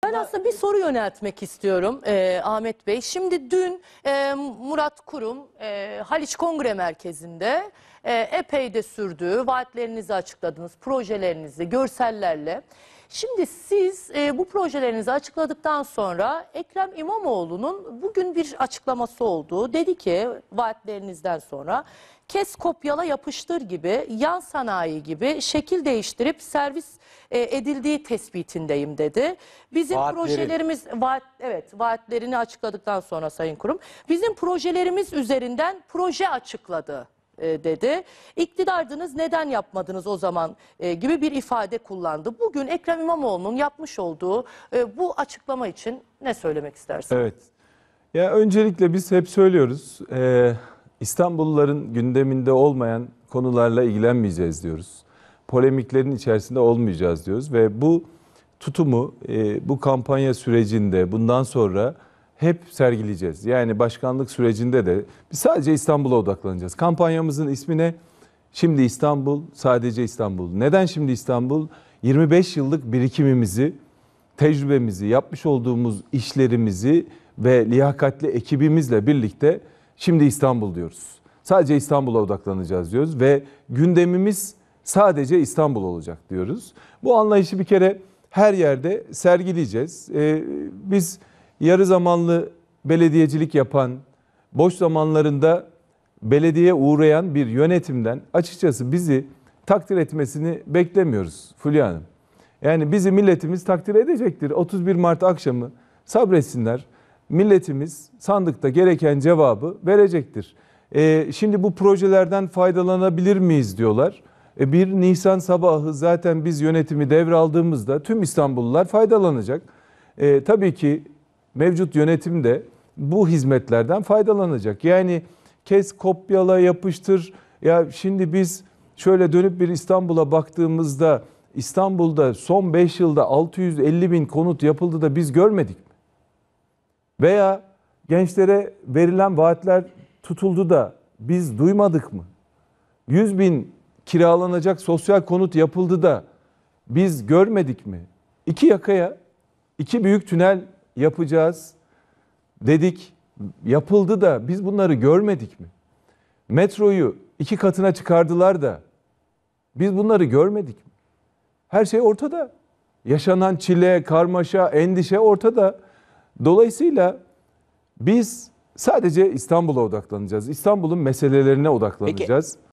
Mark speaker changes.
Speaker 1: Ben aslında bir soru yöneltmek istiyorum Ahmet Bey. Şimdi dün Murat Kurum Haliç Kongre Merkezi'nde epey de sürdü. Vaatlerinizi açıkladınız, projelerinizi, görsellerle. Şimdi siz bu projelerinizi açıkladıktan sonra Ekrem İmamoğlu'nun bugün bir açıklaması oldu. Dedi ki vaatlerinizden sonra kes kopyala yapıştır gibi yan sanayi gibi şekil değiştirip servis edildiği tespitindeyim dedi. Bizim projelerimiz vaatlerini açıkladıktan sonra Sayın Kurum bizim projelerimiz üzerinden proje açıkladı dedi. İktidardınız neden yapmadınız o zaman gibi bir ifade kullandı. Bugün Ekrem İmamoğlu'nun yapmış olduğu bu açıklama için ne söylemek istersiniz?
Speaker 2: Evet. Ya öncelikle biz hep söylüyoruz. İstanbulluların gündeminde olmayan konularla ilgilenmeyeceğiz diyoruz. Polemiklerin içerisinde olmayacağız diyoruz ve bu tutumu bu kampanya sürecinde bundan sonra hep sergileyeceğiz. Yani başkanlık sürecinde de biz sadece İstanbul'a odaklanacağız. Kampanyamızın ismi ne? Şimdi İstanbul, sadece İstanbul. Neden şimdi İstanbul? 25 yıllık birikimimizi, tecrübemizi, yapmış olduğumuz işlerimizi ve liyakatli ekibimizle birlikte şimdi İstanbul diyoruz. Sadece İstanbul'a odaklanacağız diyoruz ve gündemimiz sadece İstanbul olacak diyoruz. Bu anlayışı bir kere her yerde sergileyeceğiz. Biz yarı zamanlı belediyecilik yapan, boş zamanlarında belediyeye uğrayan bir yönetimden açıkçası bizi takdir etmesini beklemiyoruz Fulya Hanım. Yani bizi milletimiz takdir edecektir. 31 Mart akşamı sabretsinler. Milletimiz sandıkta gereken cevabı verecektir. Şimdi bu projelerden faydalanabilir miyiz diyorlar. 1 Nisan sabahı zaten biz yönetimi devraldığımızda tüm İstanbullular faydalanacak. Tabii ki mevcut yönetim de bu hizmetlerden faydalanacak. Yani kes, kopyala, yapıştır. Ya şimdi biz şöyle dönüp bir İstanbul'a baktığımızda İstanbul'da son 5 yılda 650 bin konut yapıldı da biz görmedik mi? Veya gençlere verilen vaatler tutuldu da biz duymadık mı? 100 bin kiralanacak sosyal konut yapıldı da biz görmedik mi? 2 yakaya 2 büyük tünel yapacağız dedik, yapıldı da biz bunları görmedik mi? Metroyu 2 katına çıkardılar da biz bunları görmedik mi? Her şey ortada. Yaşanan çile, karmaşa, endişe ortada. Dolayısıyla biz sadece İstanbul'a odaklanacağız. İstanbul'un meselelerine odaklanacağız. Peki.